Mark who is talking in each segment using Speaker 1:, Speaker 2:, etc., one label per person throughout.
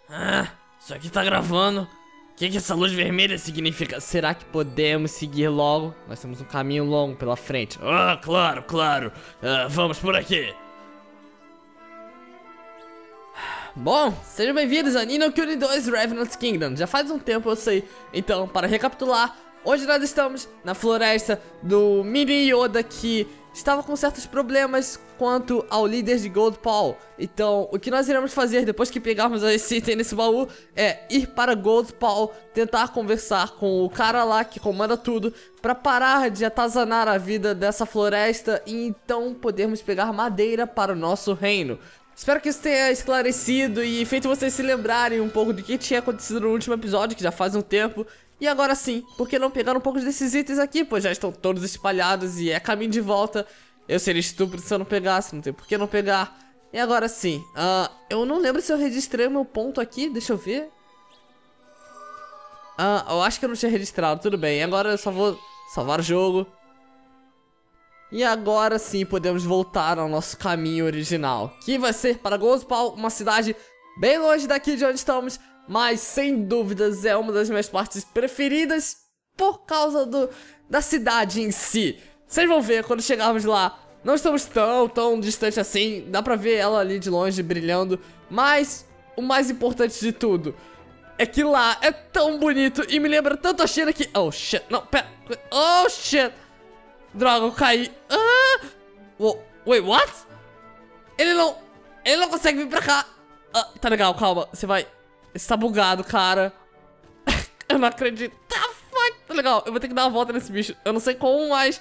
Speaker 1: Ah, isso aqui tá gravando. O que essa luz vermelha significa? Será que podemos seguir logo? Nós temos um caminho longo pela frente. Ah, claro, claro. Vamos por aqui. Bom, sejam bem-vindos a Ni no Kuni 2 Revenant Kingdom. Já faz um tempo, eu sei. Então, para recapitular, hoje nós estamos na floresta do Mini Yoda, que estava com certos problemas quanto ao líder de Gold Paul. Então, o que nós iremos fazer depois que pegarmos esse item nesse baú é ir para Gold Paul, tentar conversar com o cara lá que comanda tudo, para parar de atazanar a vida dessa floresta e então podermos pegar madeira para o nosso reino. Espero que isso tenha esclarecido e feito vocês se lembrarem um pouco do que tinha acontecido no último episódio, que já faz um tempo. E agora sim, por que não pegar um pouco desses itens aqui, pois já estão todos espalhados e é caminho de volta. Eu seria estúpido se eu não pegasse, não tem por que não pegar. E agora sim, eu não lembro se eu registrei o meu ponto aqui, deixa eu ver. Eu acho que eu não tinha registrado, tudo bem. Agora eu só vou salvar o jogo. E agora sim podemos voltar ao nosso caminho original, que vai ser para Gold Paul, uma cidade bem longe daqui de onde estamos, mas sem dúvidas é uma das minhas partes preferidas por causa da cidade em si. Vocês vão ver quando chegarmos lá, não estamos tão distante assim, dá pra ver ela ali de longe brilhando, mas o mais importante de tudo é que lá é tão bonito e me lembra tanto a China que... Oh shit, não, pera, oh shit. Droga, eu caí. Wait, what? Ele não consegue vir pra cá. Tá legal, calma. Você tá bugado, cara. Eu não acredito. Tá legal, eu vou ter que dar uma volta nesse bicho. Eu não sei como, mas...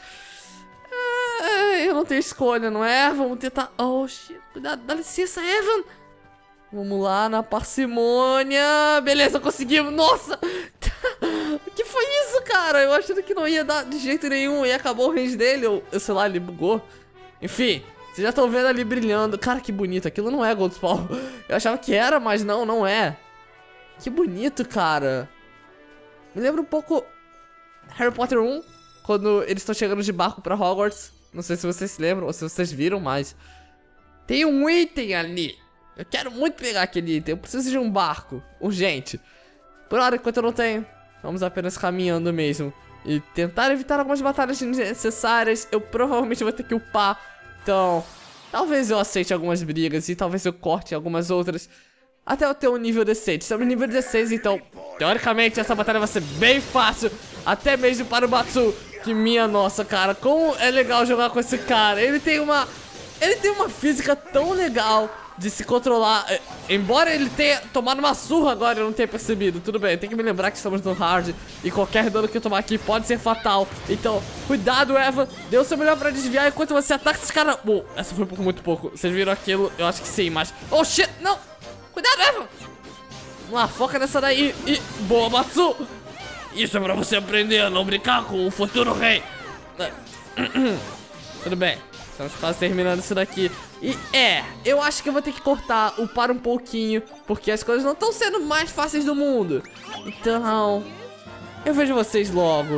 Speaker 1: eu não tenho escolha, não é? Vamos tentar... Oh, shit. Cuidado, dá licença, Evan. Vamos lá, na parcimônia. Beleza, conseguimos. Nossa! O que foi isso, cara? Eu achando que não ia dar de jeito nenhum. E acabou o range dele. Ou, sei lá, ele bugou. Enfim, vocês já estão vendo ali brilhando. Cara, que bonito. Aquilo não é Gold Paul. Eu achava que era, mas não é. Que bonito, cara. Me lembra um pouco Harry Potter 1. Quando eles estão chegando de barco pra Hogwarts. Não sei se vocês se lembram ou se vocês viram, mas... tem um item ali. Eu quero muito pegar aquele item. Eu preciso de um barco. Urgente. Por hora, enquanto eu não tenho, vamos apenas caminhando mesmo. E tentar evitar algumas batalhas desnecessárias. Eu provavelmente vou ter que upar. Então, talvez eu aceite algumas brigas. E talvez eu corte algumas outras. Até eu ter um nível decente. Estamos no nível 16, então, teoricamente, essa batalha vai ser bem fácil. Até mesmo para o Batsu. Que minha nossa, cara. Como é legal jogar com esse cara. Ele tem uma física tão legal de se controlar. Embora ele tenha tomado uma surra agora, eu não tenha percebido. Tudo bem, tem que me lembrar que estamos no hard. E qualquer dano que eu tomar aqui pode ser fatal. Então, cuidado, Eva. Dê o seu melhor pra desviar enquanto você ataca esse cara. Essa foi por muito pouco. Vocês viram aquilo? Eu acho que sim, mas... Oh, shit, não. Cuidado, Eva. Vamos lá, foca nessa daí. E boa, Matsu. Isso é pra você aprender a não brincar com o futuro rei. Tudo bem, estamos quase terminando isso daqui. E eu acho que eu vou ter que cortar, upar um pouquinho, porque as coisas não estão sendo mais fáceis do mundo. Então, eu vejo vocês logo.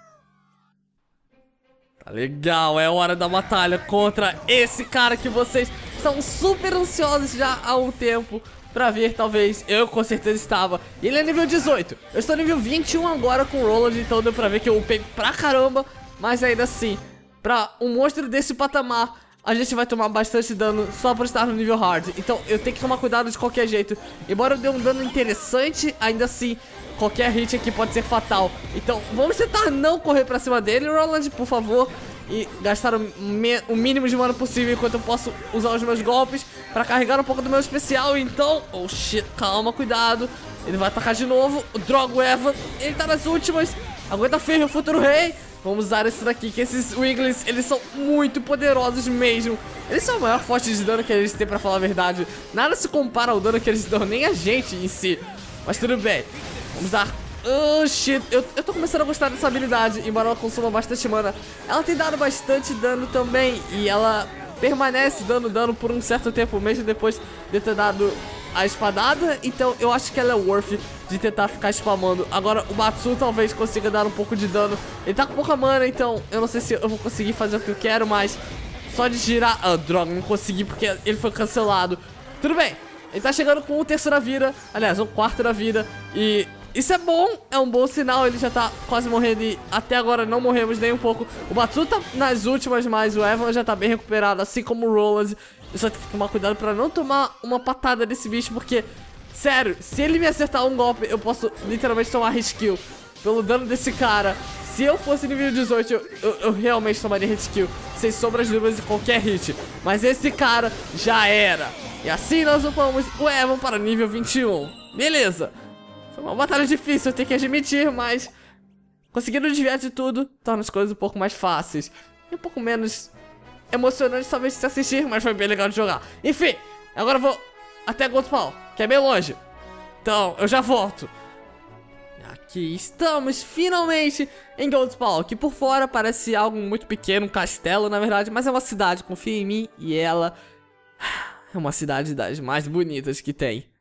Speaker 1: Tá legal, é hora da batalha contra esse cara que vocês estão super ansiosos já há um tempo pra ver, talvez. Eu com certeza estava. E ele é nível 18. Eu estou nível 21 agora com o Roland, então deu pra ver que eu upei pra caramba. Mas ainda assim, pra um monstro desse patamar, a gente vai tomar bastante dano só por estar no nível hard. Então eu tenho que tomar cuidado de qualquer jeito. Embora eu dê um dano interessante, ainda assim, qualquer hit aqui pode ser fatal. Então vamos tentar não correr pra cima dele, Roland, por favor. E gastar o mínimo de mana possível enquanto eu posso usar os meus golpes pra carregar um pouco do meu especial. Então, oh shit, calma, cuidado. Ele vai atacar de novo, o Drogo Evan. Ele tá nas últimas. Aguenta firme, o futuro rei. Vamos usar esse daqui, que esses Wigglings, eles são muito poderosos mesmo. Eles são a maior fonte de dano que eles têm, pra falar a verdade. Nada se compara ao dano que eles dão, nem a gente em si. Mas tudo bem, vamos dar... Oh shit, eu tô começando a gostar dessa habilidade. Embora ela consuma bastante mana, ela tem dado bastante dano também. E ela permanece dando dano por um certo tempo, mesmo depois de ter dado a espadada. Então eu acho que ela é worth de tentar ficar spamando. Agora o Matsu talvez consiga dar um pouco de dano. Ele tá com pouca mana, então eu não sei se eu vou conseguir fazer o que eu quero, mas só de girar... droga, não consegui porque ele foi cancelado. Tudo bem, Ele tá chegando com 1/3 da vida. Aliás, 1/4 da vida. E isso é bom, é um bom sinal. Ele já tá quase morrendo e até agora não morremos nem um pouco. O Batsu tá nas últimas, mas o Evan já tá bem recuperado, assim como o Roland. Eu só tenho que tomar cuidado pra não tomar uma patada desse bicho, porque, sério, se ele me acertar um golpe, eu posso literalmente tomar hit kill. Pelo dano desse cara. Se eu fosse nível 18, eu realmente tomaria hit kill, sem sombras de dúvidas, em qualquer hit. Mas esse cara já era. E assim nós upamos o Evan para nível 21. Beleza. Foi uma batalha difícil, eu tenho que admitir, mas conseguindo desviar de tudo torna as coisas um pouco mais fáceis. E um pouco menos emocionante talvez de se assistir, mas foi bem legal de jogar. Enfim, agora eu vou até Goldpaw, que é bem longe. Então, eu já volto. Aqui estamos, finalmente, em Goldpaw, que por fora parece algo muito pequeno, um castelo, na verdade, mas é uma cidade, confia em mim, e ela é uma cidade das mais bonitas que tem.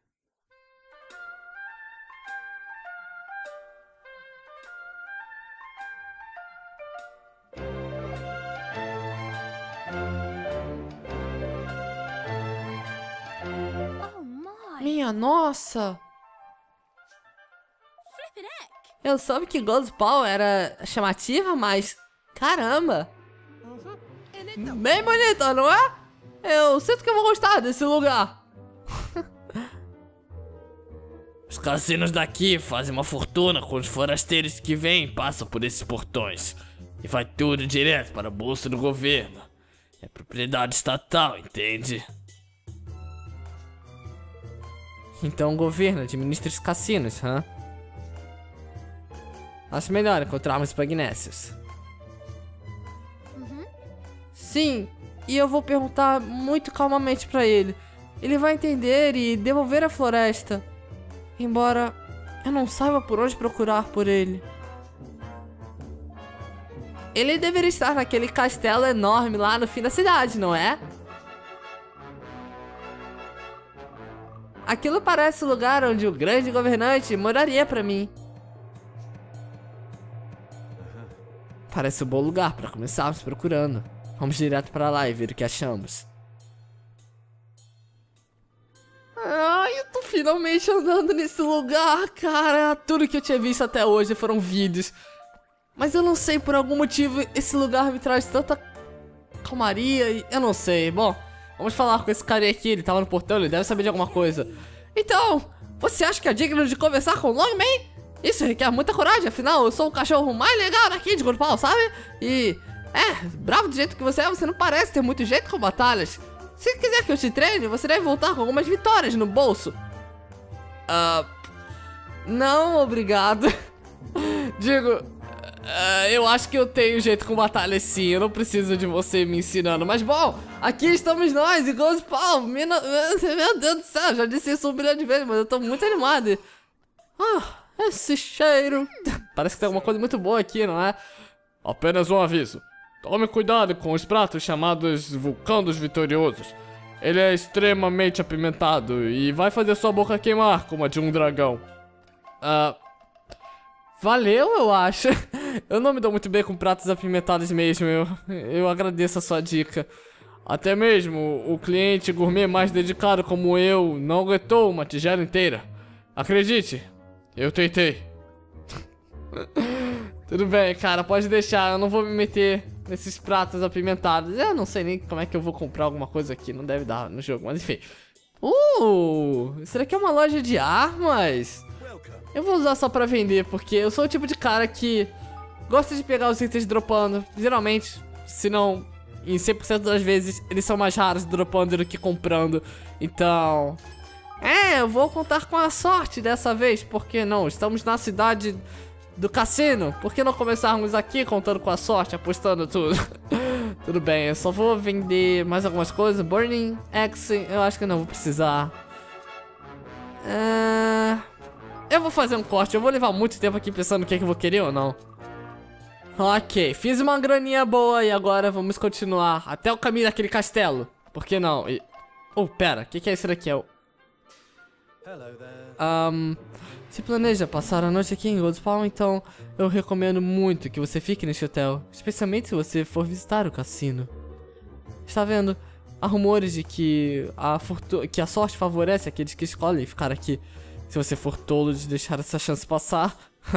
Speaker 1: Minha nossa! Eu soube que Goldpaw era chamativa, mas caramba! Bem bonita, não é? Eu sinto que eu vou gostar desse lugar. Os cassinos daqui fazem uma fortuna com os forasteiros que vêm e passam por esses portões. E vai tudo direto para a bolsa do governo. É propriedade estatal, entende? Então o governo administra os cassinos, hã? Acho melhor encontrarmos Pugnacious. Sim, e eu vou perguntar muito calmamente pra ele. Ele vai entender e devolver a floresta. Embora eu não saiba por onde procurar por ele. Ele deveria estar naquele castelo enorme lá no fim da cidade, não é? Aquilo parece o lugar onde o grande governante moraria pra mim. Parece um bom lugar para começarmos procurando. Vamos direto para lá e ver o que achamos. Ai, eu tô finalmente andando nesse lugar, cara. Tudo que eu tinha visto até hoje foram vídeos. Mas eu não sei, por algum motivo, esse lugar me traz tanta calmaria e eu não sei. Bom, vamos falar com esse cara aqui, ele tava no portão, ele deve saber de alguma coisa. Então, você acha que é digno de conversar com o Longman? Isso requer muita coragem, afinal eu sou o cachorro mais legal daqui de Goldpaw, sabe? E, bravo do jeito que você é, você não parece ter muito jeito com batalhas. Se quiser que eu te treine, você deve voltar com algumas vitórias no bolso. Não, obrigado. Digo, eu acho que eu tenho jeito com batalhas sim, eu não preciso de você me ensinando. Mas bom, aqui estamos nós, e Goldpaw, meu Deus do céu, já disse isso 1 bilhão de vezes, mas eu tô muito animado. Esse cheiro. Parece que tem alguma coisa muito boa aqui, não é? Apenas um aviso. Tome cuidado com os pratos chamados Vulcão dos Vitoriosos. Ele é extremamente apimentado e vai fazer sua boca queimar como a de um dragão. Valeu, eu acho. Eu não me dou muito bem com pratos apimentados mesmo. Eu agradeço a sua dica. Até mesmo o cliente gourmet mais dedicado como eu não aguentou uma tigela inteira. Acredite. Eu tentei. Tudo bem, cara, pode deixar. Eu não vou me meter nesses pratos apimentados. Eu não sei nem como é que eu vou comprar alguma coisa aqui. Não deve dar no jogo, mas enfim. Isso daqui é uma loja de armas. Eu vou usar só pra vender, porque eu sou o tipo de cara que gosta de pegar os itens dropando. Geralmente, se não em 100% das vezes, eles são mais raros dropando do que comprando. Então... eu vou contar com a sorte dessa vez, por que não? Estamos na cidade do cassino, por que não começarmos aqui contando com a sorte, apostando tudo? Tudo bem, eu só vou vender mais algumas coisas. Burning Axe, eu acho que eu não vou precisar. Eu vou fazer um corte, eu vou levar muito tempo aqui pensando o que é que eu vou querer ou não. Ok, fiz uma graninha boa e agora vamos continuar até o caminho daquele castelo. Por que não? Pera, o que é isso daqui? Se planeja passar a noite aqui em Goldpaw, então eu recomendo muito que você fique neste hotel, especialmente se você for visitar o cassino. Está vendo? há rumores de que a sorte favorece aqueles que escolhem ficar aqui. Se você for tolo de deixar essa chance passar.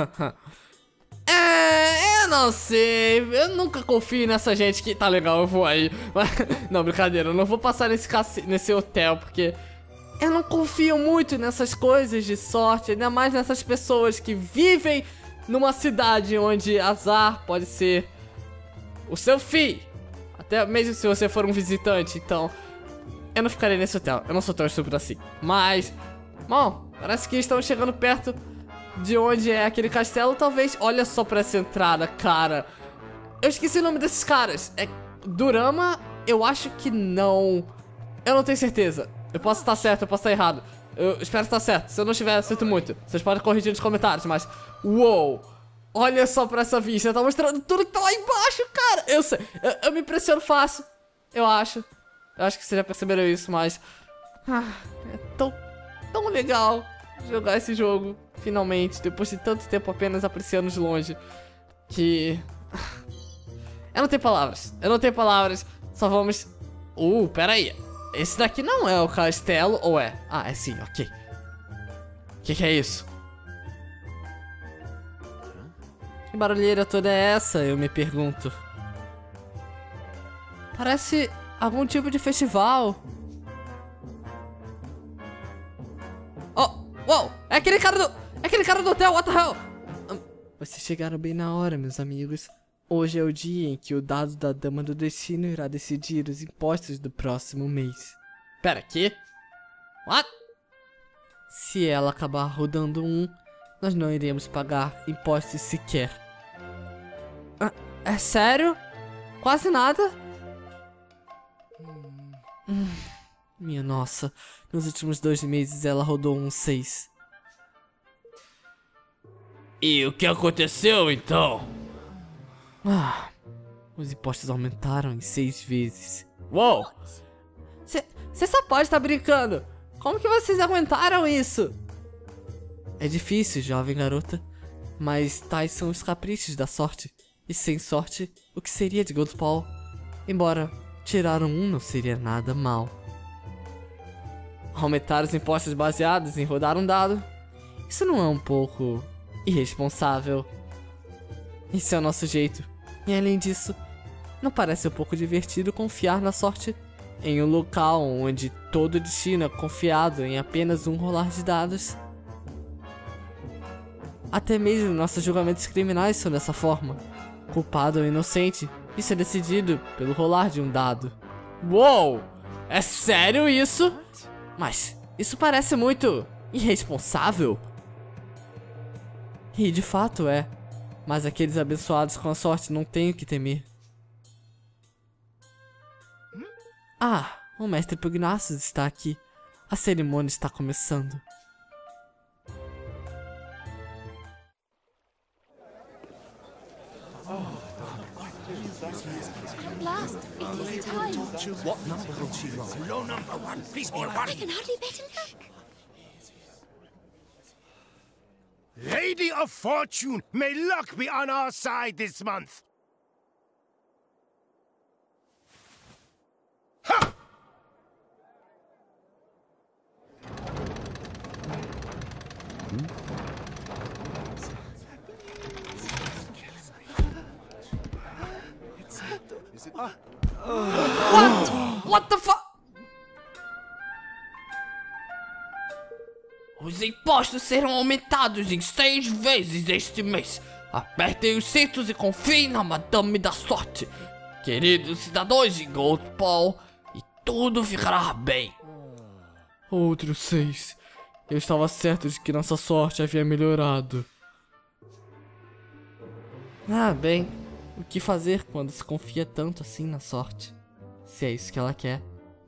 Speaker 1: Eu não sei. Eu nunca confio nessa gente que... Tá legal, eu vou aí. Não, brincadeira. Eu não vou passar nesse hotel, porque... Eu não confio muito nessas coisas de sorte. Ainda mais nessas pessoas que vivem numa cidade onde azar pode ser o seu fim. Até mesmo se você for um visitante. Então, eu não ficarei nesse hotel. Eu não sou tão estúpido assim. Mas, bom, parece que estamos chegando perto de onde é aquele castelo. Talvez, olha só pra essa entrada, cara. Eu esqueci o nome desses caras. É Durama? Eu acho que não. Eu não tenho certeza. Eu posso estar certo, eu posso estar errado. Eu espero estar certo. Se eu não estiver, eu sinto muito. Vocês podem corrigir nos comentários, mas... Uou! Olha só pra essa vista. Tá mostrando tudo que tá lá embaixo, cara. Eu sei. Eu me impressiono fácil. Eu acho. Eu acho que vocês já perceberam isso, mas... é tão legal jogar esse jogo, finalmente. Depois de tanto tempo apenas apreciando de longe. Que... Eu não tenho palavras. Eu não tenho palavras. Só vamos... pera aí. Esse daqui não é o castelo, ou é? Ah, é sim, ok. O que é isso? Que barulheira toda é essa, eu me pergunto. Parece algum tipo de festival. Uou! É aquele cara do hotel, what the hell? Vocês chegaram bem na hora, meus amigos. Hoje é o dia em que o dado da Dama do Destino irá decidir os impostos do próximo mês. Pera, quê? What? Se ela acabar rodando nós não iremos pagar impostos sequer. É sério? Quase nada? Minha nossa, nos últimos 2 meses ela rodou 6. E o que aconteceu então? Os impostos aumentaram em 6 vezes. Uou! Você só pode estar brincando. Como que vocês aguentaram isso? É difícil, jovem garota. Mas tais são os caprichos da sorte. E sem sorte, o que seria de Goldspawn? Embora tirar não seria nada mal. Aumentar os impostos baseados em rodar um dado? Isso não é um pouco irresponsável? Esse é o nosso jeito. E além disso, não parece um pouco divertido confiar na sorte em um local onde todo destino é confiado em apenas um rolar de dados? Até mesmo nossos julgamentos criminais são dessa forma. Culpado ou inocente, isso é decidido pelo rolar de um dado. Uou! É sério isso? Mas isso parece muito irresponsável. E de fato é. Mas aqueles abençoados com a sorte não têm o que temer. O mestre Pugnacius está aqui. A cerimônia está começando.
Speaker 2: At last, it is time.
Speaker 3: What number will she roll? Low number 1, please be a 1.
Speaker 2: I can hardly bet in luck.
Speaker 3: Lady of Fortune, may luck be on our side this month. Ha!
Speaker 1: What the fuck? Os impostos serão aumentados em 6 vezes este mês. Apertem os cintos e confiem na Madame da Sorte. Queridos cidadãos de Goldspawn, e tudo ficará bem. Outros 6. Eu estava certo de que nossa sorte havia melhorado. Bem. O que fazer quando se confia tanto assim na sorte? Se é isso que ela quer.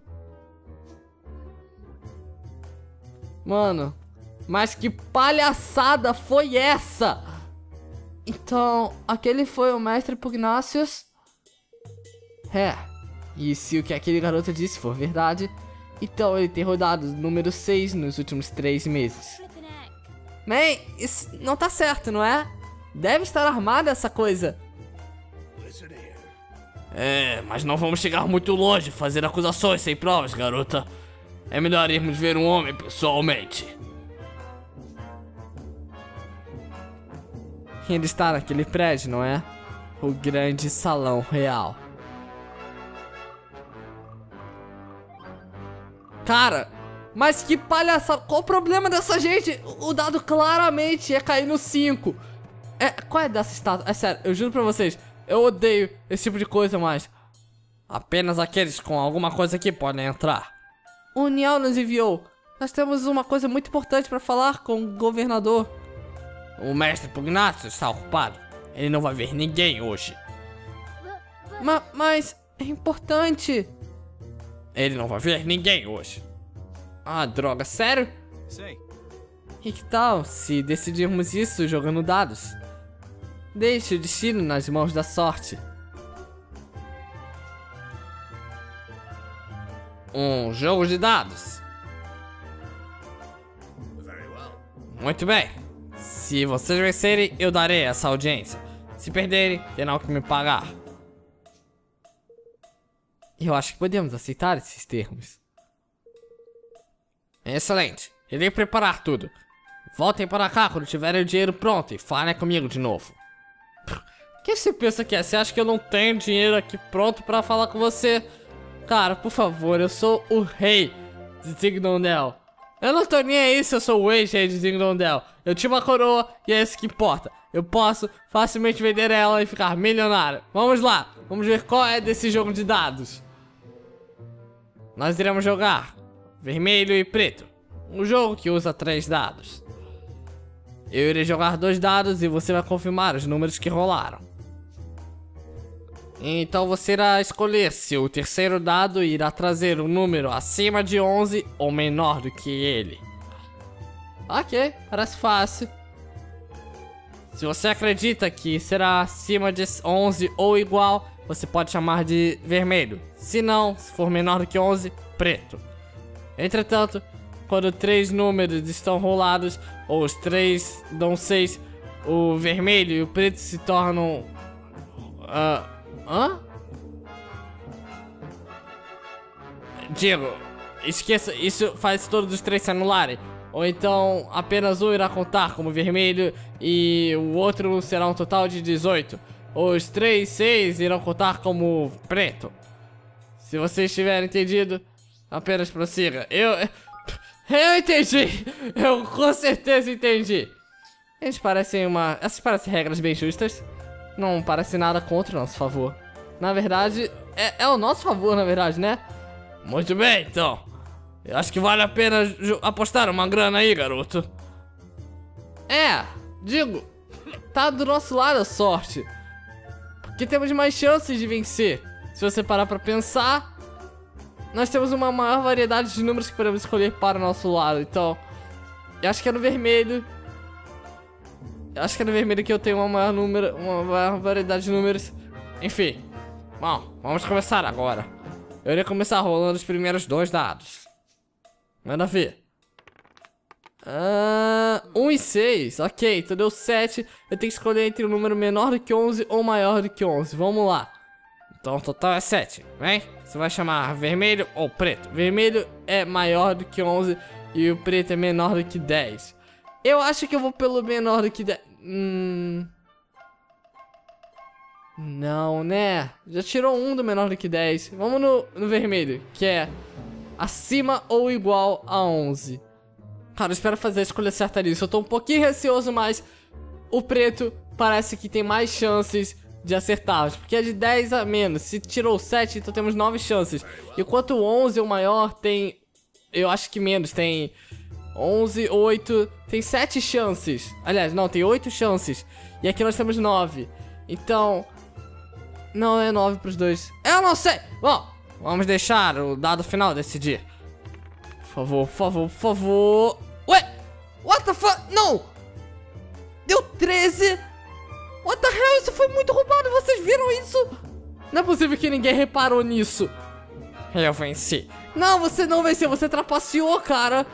Speaker 1: Mano, mas que palhaçada foi essa? Então, aquele foi o mestre Pugnacius? E se o que aquele garoto disse for verdade, então ele tem rodado o número 6 nos últimos 3 meses. Man, isso não tá certo, não é? Deve estar armada essa coisa. Mas não vamos chegar muito longe, fazer acusações sem provas, garota. É melhor irmos ver um homem pessoalmente. Ele está naquele prédio, não é? O grande salão real. Cara, mas que palhaçada. Qual o problema dessa gente? O dado claramente ia cair no 5. Qual é dessa estátua? É sério, eu juro pra vocês, eu odeio esse tipo de coisa, mas apenas aqueles com alguma coisa aqui podem entrar. O Niall nos enviou. Nós temos uma coisa muito importante pra falar com o governador. O mestre Pugnacio está ocupado. Ele não vai ver ninguém hoje. Mas é importante. Ele não vai ver ninguém hoje. Ah, droga, sério?
Speaker 4: Sei.
Speaker 1: E que tal se decidirmos isso jogando dados? Deixe o destino nas mãos da sorte. Um jogo de dados. Muito bem. Se vocês vencerem, eu darei essa audiência. Se perderem, terão que me pagar. Eu acho que podemos aceitar esses termos. Excelente. Irei preparar tudo. Voltem para cá quando tiverem o dinheiro pronto e falem comigo de novo. O que você pensa que é? Você acha que eu não tenho dinheiro aqui pronto pra falar com você? Cara, por favor, eu sou o rei de Dingdondel. Eu não tô nem aí se eu sou o ex-rei de Dingdondel. Eu tinha uma coroa e é isso que importa. Eu posso facilmente vender ela e ficar milionário. Vamos lá, vamos ver qual é desse jogo de dados. Nós iremos jogar vermelho e preto. Um jogo que usa 3 dados. Eu irei jogar 2 dados e você vai confirmar os números que rolaram. Então você irá escolher se o terceiro dado irá trazer um número acima de 11 ou menor do que ele. Ok, parece fácil. Se você acredita que será acima de 11 ou igual, você pode chamar de vermelho. Se não, se for menor do que 11, preto. Entretanto, quando 3 números estão rolados, ou os 3 dão 6, o vermelho e o preto se tornam... Digo, esqueça, isso faz todos os 3 se anularem. Ou então apenas um irá contar como vermelho e o outro será um total de 18. Os 3, 6 irão contar como preto. Se vocês tiverem entendido, apenas prossiga. Eu entendi! Eu com certeza entendi. Essas parecem regras bem justas. Não parece nada contra o nosso favor. Na verdade, é o nosso favor, na verdade, né? Muito bem, então. Eu acho que vale a pena apostar uma grana aí, garoto. Digo, tá do nosso lado a sorte. Porque temos mais chances de vencer. Se você parar pra pensar, nós temos uma maior variedade de números que podemos escolher para o nosso lado. Então, eu acho que é no vermelho. Que eu tenho uma maior variedade de números. Enfim, bom, vamos começar agora. Eu irei começar rolando os primeiros 2 dados. Manda ver. 1 e 6, ok, então deu 7. Eu tenho que escolher entre um número menor do que 11 ou maior do que 11, vamos lá. Então o total é 7, vem? Você vai chamar vermelho ou preto. Vermelho é maior do que 11 e o preto é menor do que 10. Eu acho que eu vou pelo menor do que 10. Não, né? Já tirou um do menor do que 10. Vamos no vermelho, que é acima ou igual a 11. Cara, eu espero fazer a escolha certa nisso. Eu tô um pouquinho receoso, mas o preto parece que tem mais chances de acertar, porque é de 10 a menos. Se tirou 7, então temos 9 chances. Enquanto o 11 ou maior tem... Eu acho que menos, tem 11, 8... Tem 7 chances. Aliás, não, tem 8 chances. E aqui nós temos 9. Então... Não é 9 pros dois. Eu não sei! Bom, vamos deixar o dado final decidir. Por favor, por favor, por favor. Ué! What the fuck? Não! Deu 13! What the hell? Isso foi muito roubado! Vocês viram isso? Não é possível que ninguém reparou nisso. Eu venci. Não, você não venceu. Você trapaceou, cara.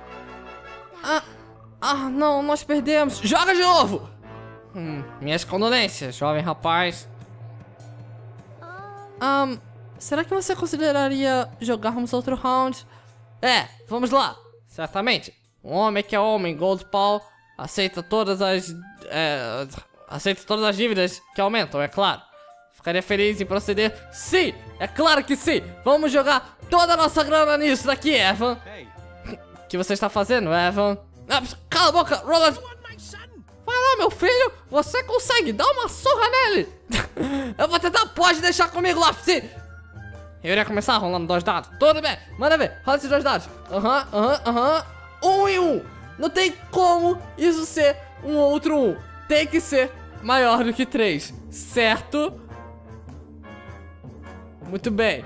Speaker 1: Não, nós perdemos. Joga de novo! Minhas condolências, jovem rapaz. Será que você consideraria jogarmos outro round? Vamos lá. Certamente. Um homem que é homem, Gold Paul, aceita todas as dívidas que aumentam, é claro. Ficaria feliz em proceder. Sim, é claro que sim. Vamos jogar toda a nossa grana nisso daqui, Evan. O que você está fazendo, Evan? Cala a boca, Roland. Vai lá, meu filho. Você consegue. Dá uma surra nele. Eu vou tentar. Pode deixar comigo lá, sim. Eu iria começar rolando 2 dados. Tudo bem. Manda ver. Rola esses 2 dados. 1 e 1. Não tem como isso ser um outro 1. Tem que ser maior do que 3. Certo? Muito bem.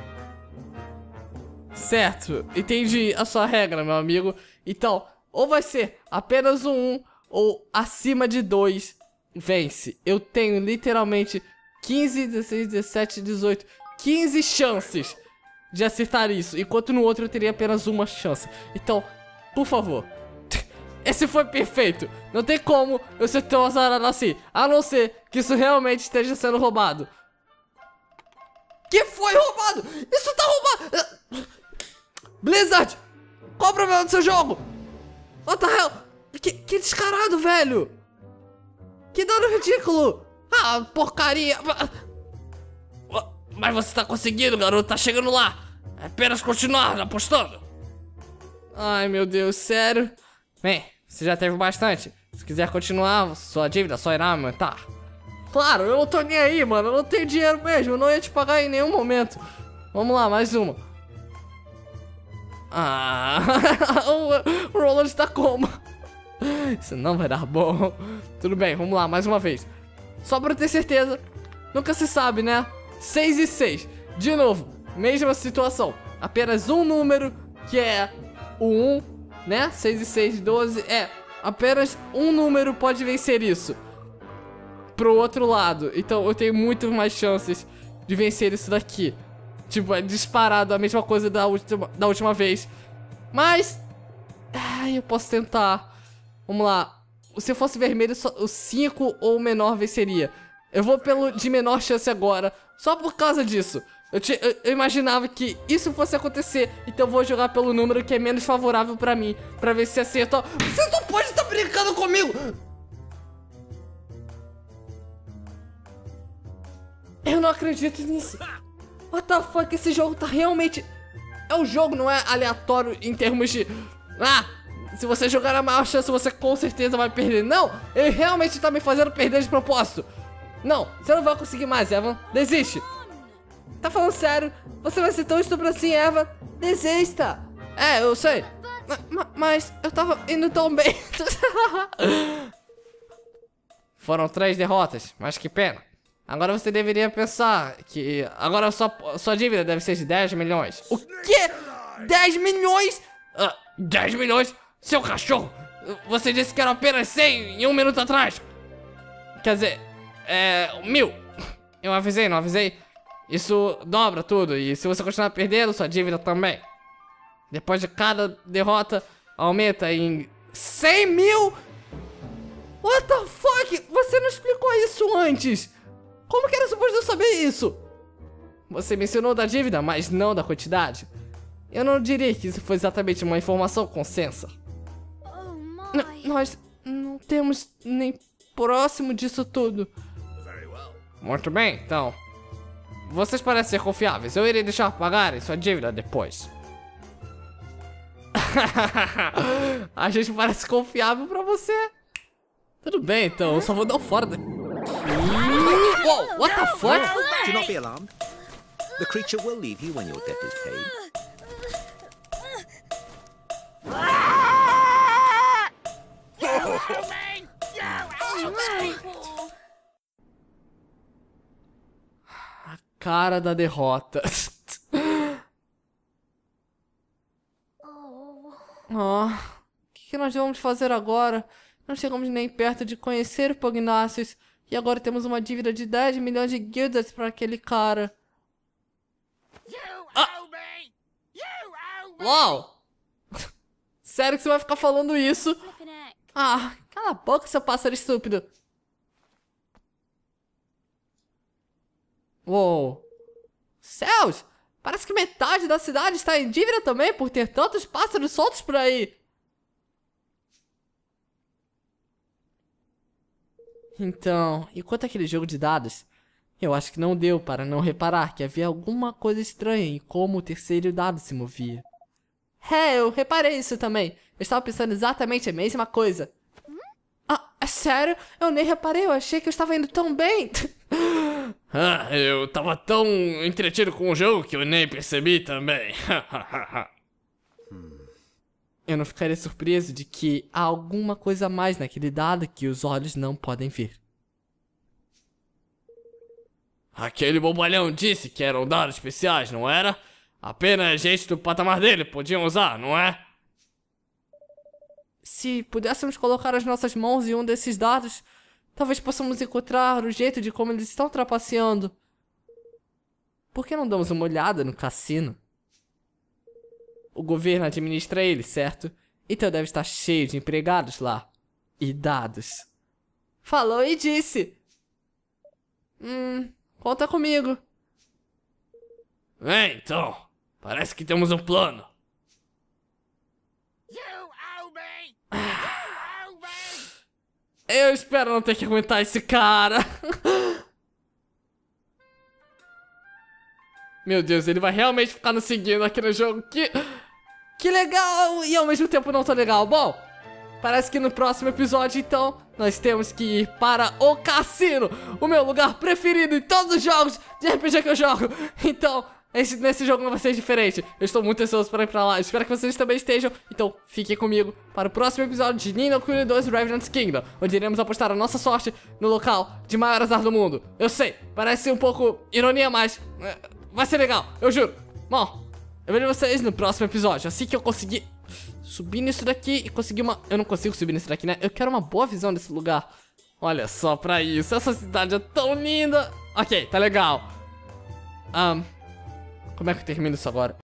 Speaker 1: Certo. Entendi a sua regra, meu amigo. Então, ou vai ser apenas um 1, ou acima de 2 vence. Eu tenho literalmente 15, 16, 17, 18, 15 chances de acertar isso. Enquanto no outro eu teria apenas uma chance. Então, por favor. Esse foi perfeito. Não tem como eu ser tão azarado assim. A não ser que isso realmente esteja sendo roubado. Que foi roubado? Isso tá roubado. Blizzard, qual o problema do seu jogo? What the hell? Que descarado, velho. Que dano ridículo. Ah, porcaria. Mas você tá conseguindo, garoto. Tá chegando lá. É apenas continuar apostando. Ai, meu Deus, sério? Bem, você já teve bastante. Se quiser continuar, sua dívida só irá aumentar. Claro, eu não tô nem aí, mano. Eu não tenho dinheiro mesmo. Eu não ia te pagar em nenhum momento. Vamos lá, mais uma. O Roland tá como? Isso não vai dar bom. Tudo bem, vamos lá, mais uma vez. Só pra ter certeza. Nunca se sabe, né? 6 e 6. De novo, mesma situação. Apenas um número, que é o 1, né? 6 e 6, 12. Apenas um número pode vencer isso. Pro outro lado. Então eu tenho muito mais chances de vencer isso daqui. Tipo, é disparado a mesma coisa da última vez. Mas eu posso tentar. Vamos lá. Se fosse vermelho, o 5 ou menor venceria. Eu vou pelo de menor chance agora. Só por causa disso. Eu imaginava que isso fosse acontecer. Então eu vou jogar pelo número que é menos favorável pra mim. Pra ver se acerta. Você não pode estar brincando comigo. Eu não acredito nisso. What the fuck, esse jogo tá realmente... É um jogo, não é aleatório em termos de... se você jogar a maior chance, você com certeza vai perder. Não, ele realmente tá me fazendo perder de propósito. Não, você não vai conseguir mais, Evan. Desiste. Tá falando sério? Você vai ser tão estúpido assim, Evan? Desista. Eu sei. Mas eu tava indo tão bem. Foram 3 derrotas, mas que pena. Agora você deveria pensar que... Agora sua dívida deve ser de 10 milhões. O quê? 10 milhões? 10 milhões? Seu cachorro! Você disse que era apenas 100 em 1 minuto atrás. Quer dizer, 1000. Eu avisei, não avisei? Isso dobra tudo. E se você continuar perdendo, sua dívida também. Depois de cada derrota, aumenta em 100 mil? What the fuck? Você não explicou isso antes. Como que era suposto eu saber isso? Você mencionou da dívida, mas não da quantidade. Eu não diria que isso foi exatamente uma informação consensa. Nós não temos nem próximo disso tudo. Muito bem, então. Vocês parecem ser confiáveis. Eu irei deixar pagarem sua dívida depois. A gente parece confiável pra você. Tudo bem, então. Eu só vou dar um fora daqui. Whoa, what the fuck?
Speaker 4: Do not be alarmed. The creature will leave you when your debt is paid.
Speaker 1: A cara da derrota. O que nós vamos fazer agora? Não chegamos nem perto de conhecer o Pugnacious. E agora temos uma dívida de 10 milhões de guildas para aquele cara. Uau! Sério que você vai ficar falando isso? Cala a boca, seu pássaro estúpido. Uou. Céus! Parece que metade da cidade está em dívida também por ter tantos pássaros soltos por aí. Então, e quanto àquele jogo de dados? Eu acho que não deu para não reparar que havia alguma coisa estranha em como o terceiro dado se movia. Eu reparei isso também. Eu estava pensando exatamente a mesma coisa. Ah, é sério? Eu nem reparei, eu achei que eu estava indo tão bem.
Speaker 5: Eu tava tão entretido com o jogo que eu nem percebi também.
Speaker 1: Eu não ficaria surpreso de que há alguma coisa a mais naquele dado que os olhos não podem ver.
Speaker 5: Aquele bobalhão disse que eram dados especiais, não era? Apenas gente do patamar dele podiam usar, não é?
Speaker 1: Se pudéssemos colocar as nossas mãos em um desses dados, talvez possamos encontrar o jeito de como eles estão trapaceando. Por que não damos uma olhada no cassino? O governo administra ele, certo? Então deve estar cheio de empregados lá. E dados. Falou e disse. Conta comigo.
Speaker 5: Então, parece que temos um plano.
Speaker 1: Eu espero não ter que aguentar esse cara. Meu Deus, ele vai realmente ficar nos seguindo aqui no jogo. Que legal! E ao mesmo tempo não tão legal. Bom, parece que no próximo episódio, então, nós temos que ir para o cassino. O meu lugar preferido em todos os jogos de RPG que eu jogo. Então, nesse jogo não vai ser diferente. Eu estou muito ansioso para ir pra lá. Espero que vocês também estejam. Então, fiquem comigo para o próximo episódio de Ni no Kuni 2 Revenant's Kingdom, onde iremos apostar a nossa sorte no local de maior azar do mundo. Eu sei, parece um pouco ironia, mas vai ser legal, eu juro. Bom, eu vejo vocês no próximo episódio. Assim que eu conseguir subir nisso daqui e conseguir uma... Eu não consigo subir nisso daqui, né? Eu quero uma boa visão desse lugar. Olha só pra isso, essa cidade é tão linda. Ok, tá legal. Como é que eu termino isso agora?